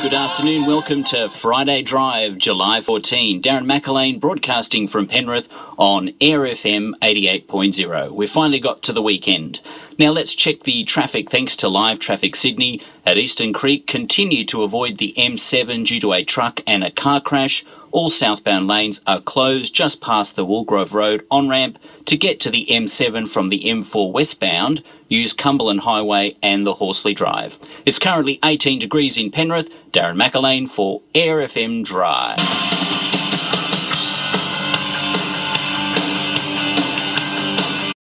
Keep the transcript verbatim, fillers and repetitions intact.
good afternoon. Welcome to Friday Drive, July fourteenth. Darren McErlain broadcasting from Penrith on Air F M eighty-eight point zero. We've finally got to the weekend. Now let's check the traffic thanks to Live Traffic Sydney. At Eastern Creek, continue to avoid the M seven due to a truck and a car crash. All southbound lanes are closed just past the Woolgrove Road on-ramp. To get to the M seven from the M four westbound, use Cumberland Highway and the Horsley Drive. It's currently eighteen degrees in Penrith. Darren McErlain for Air F M Drive.